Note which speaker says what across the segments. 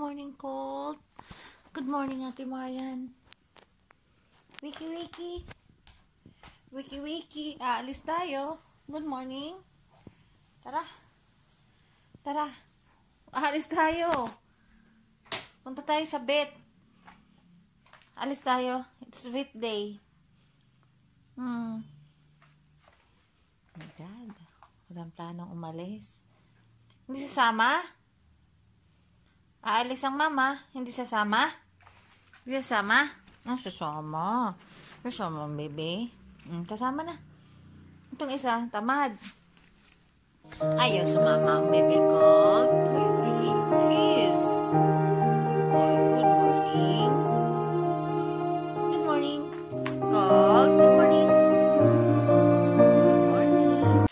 Speaker 1: morning, Colt. Good morning, Ate Marian. Wiki, wiki. Wiki, wiki. Aalis tayo. Good morning. Tara. Tara. Aalis tayo. Punta tayo sa vet. Alis tayo. It's vet day. Oh my God. Walang planong umalis. Hindi sasama? Aalis ang mama. Hindi sasama? Hindi sasama? Sasama. Sasama, baby. Sasama na. Itong isa, tamad. Ayaw sumama ang baby Colt. Please. Oh, good morning. Good morning. Colt, good morning. Good morning.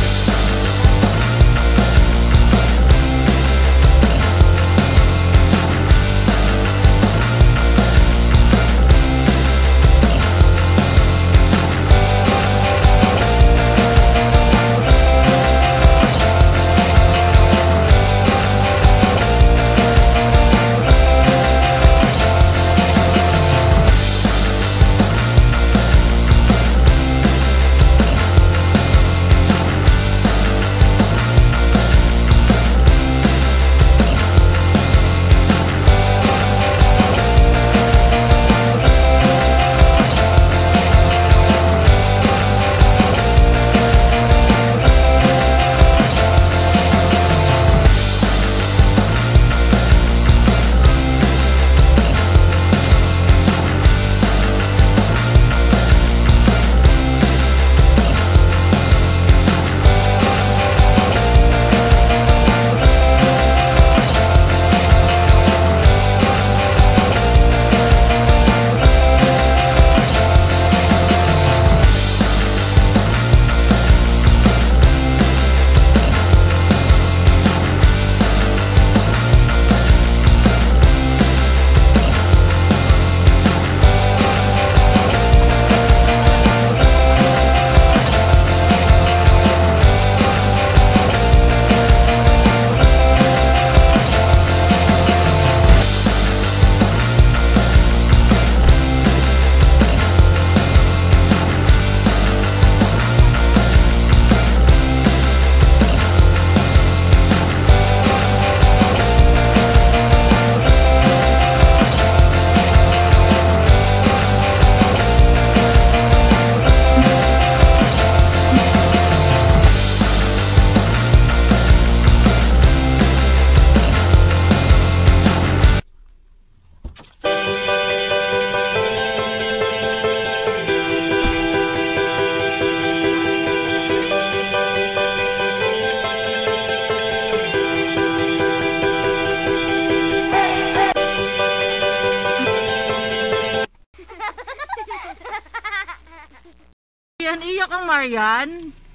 Speaker 1: Yan, iyak ang Marian.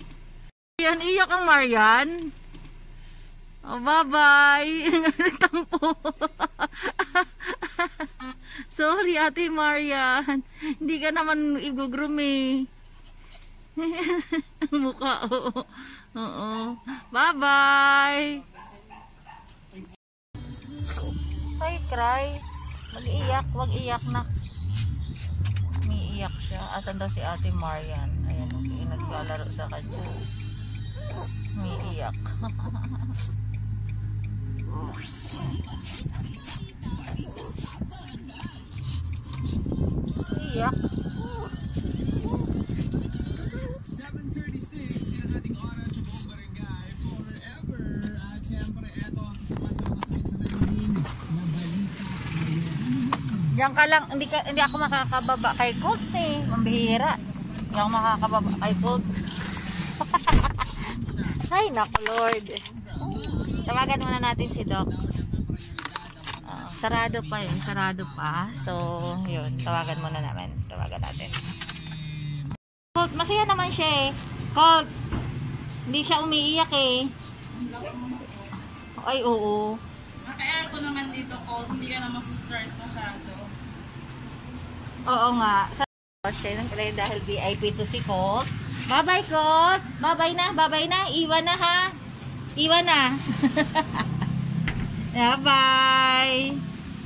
Speaker 1: Yan, iyak ang Marian. Oh, bye-bye. Tampo. Sorry, Ate Marian. Hindi ka naman i-groom eh. Mukha, oo. Oo. Bye-bye. Ay, cry. Mag-iyak. Wag iyak na. Umiiyak siya. Asan daw si Ate Marian? Ayan, okay, naglalaro sa kanya. Umiiyak. Umiiyak.
Speaker 2: 7:36 yung ating oras sa buong barangay forever. At syempre, eto ang isa pa sa mga tweet na balita ngayon.
Speaker 1: Diyan ka lang, hindi ako makakababa kay Colt eh. Mambihira. Hindi ako makakababa kay Colt. Ay, naku Lord. Tawagan muna natin si Doc. Sarado pa yun. Sarado pa. So, yun. Tawagan muna namin. Tawagan natin. Colt, masaya naman siya eh. Colt, hindi siya umiiyak eh. Ay, oo.
Speaker 3: Naka-air ko naman dito, Colt. Hindi ka naman stress masyado.
Speaker 1: Oo nga. Siya dahil VIP to si Colt. Bye-bye, Colt. Bye-bye na. Bye-bye na. Iwan na, ha. Iwan na. Yeah, bye!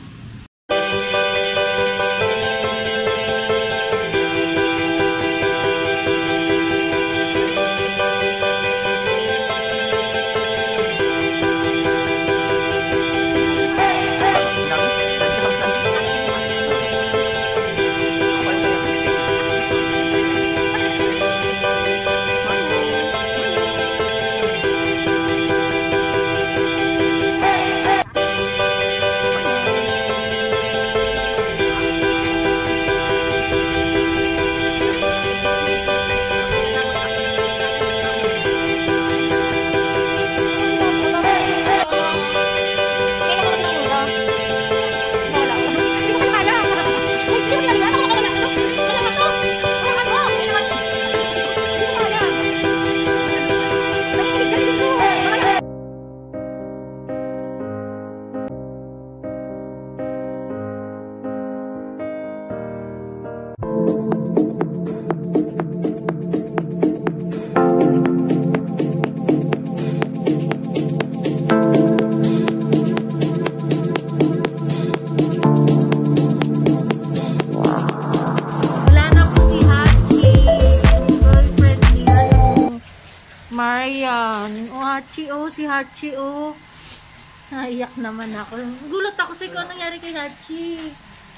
Speaker 1: Marian. O, Hachi, oh. Si Hachi, oh. Naiyak naman ako. Gulat ako sa ikaw nangyari kay Hachi.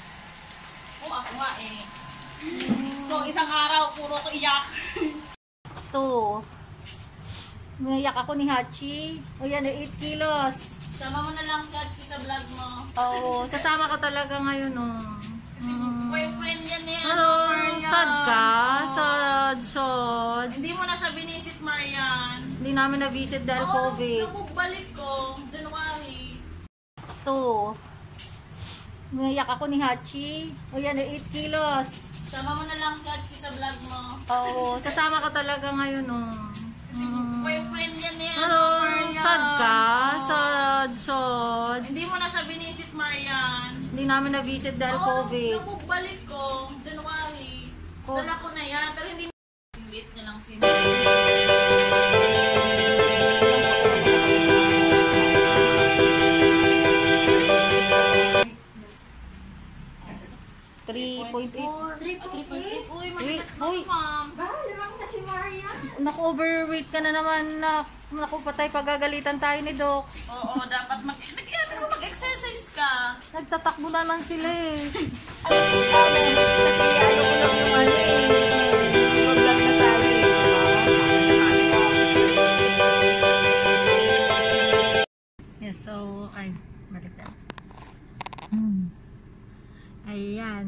Speaker 3: Oh, ako nga eh. So, isang araw, puro ko iyak.
Speaker 1: Ito. Naiyak ako ni Hachi. O yan, 8 kilos.
Speaker 3: Sama mo na lang si Hachi sa vlog mo.
Speaker 1: Oo, sasama ka talaga ngayon, oh.
Speaker 3: Kasi boyfriend yan eh.
Speaker 1: Ano,
Speaker 3: Marian.
Speaker 1: sad ka? Sad.
Speaker 3: Hindi mo na siya binisit, Marian.
Speaker 1: Hindi namin na-visit dahil COVID.
Speaker 3: Nabugbalik ko, January.
Speaker 1: Ito. Naiyak ako ni Hachi. O yan, 8 kilos.
Speaker 3: Sama mo na lang si Hachi sa vlog mo.
Speaker 1: Oo, sasama ka talaga ngayon, oh.
Speaker 3: Kasi boyfriend yan eh.
Speaker 1: Ano,
Speaker 3: Marian.
Speaker 1: sad ka? Sad.
Speaker 3: Hindi mo na siya binisit, Marian.
Speaker 1: Hindi namin na-visit dahil COVID.
Speaker 3: Nabugbalik ko, January. Dala ko na yan, pero hindi singlit niya lang sin.
Speaker 1: 3.8.
Speaker 3: 3.8. Uy,
Speaker 1: Uy.
Speaker 3: mag-inak na ma'am. Bahala na si Marian.
Speaker 1: Naku-overweight ka na naman. Naku, patay pagagalitan tayo ni Doc.
Speaker 3: Oo, dapat mag-exercise ka.
Speaker 1: Nagtatakbo naman sila eh. Kasi ano ko lang yung ano eh. Mag-vlog na tayo eh. Yes, so, ay, balik na. Ayan.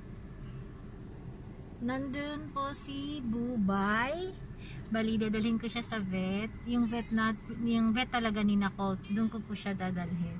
Speaker 1: Nandun po si Bubay. Bali, dadalhin ko siya sa vet. Yung vet talaga ni Nicole, doon ko po siya dadalhin.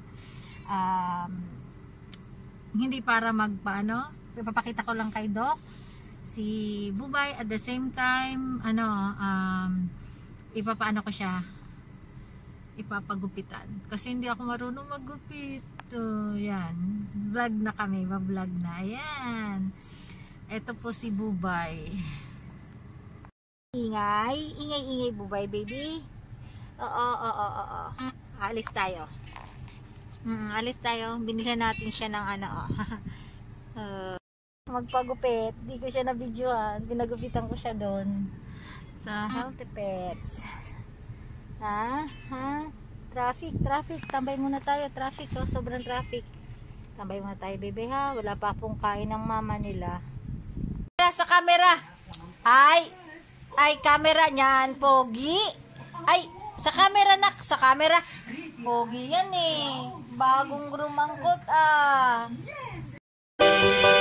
Speaker 1: Hindi para magpaano, ipapakita ko lang kay Doc si Bubay, at the same time ipapaano ko siya, ipapagupitan kasi hindi ako marunong maggupit. Yan, vlog na kami, mag-vlog na. Ayan, eto po si Bubay. Ingay Bubay baby. Oo. Alis tayo. Alis tayo. Binili natin siya ng ano, magpagupit. Di ko siya na-videoan. Pinagupitan ko siya doon sa Healthy Pets. Traffic. Tambay muna tayo. Traffic, oh. Sobrang traffic. Tambay muna tayo, bebe, ha. Wala pa akong kain ng mama nila. Sa camera. Ay, camera niyan, pogi. Ay, sa camera, nak. Sa camera. Pogi yan eh. Bagong rumangkot, ah.